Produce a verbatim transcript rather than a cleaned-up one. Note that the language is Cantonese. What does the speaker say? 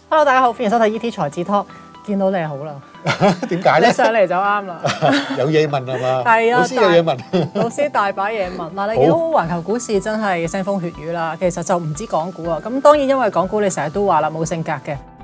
Hello， 大家好，歡迎收睇 E T 財智 Talk。見到你好啦， 點解咧？ 你上嚟就啱啦。 有嘢問係嘛？ 係啊， 老師有嘢問。 老師大把嘢問。嗱，你見到環球股市真係腥風血雨啦。其實就唔止港股啊。咁當然因為港股你成日都話啦冇性格嘅。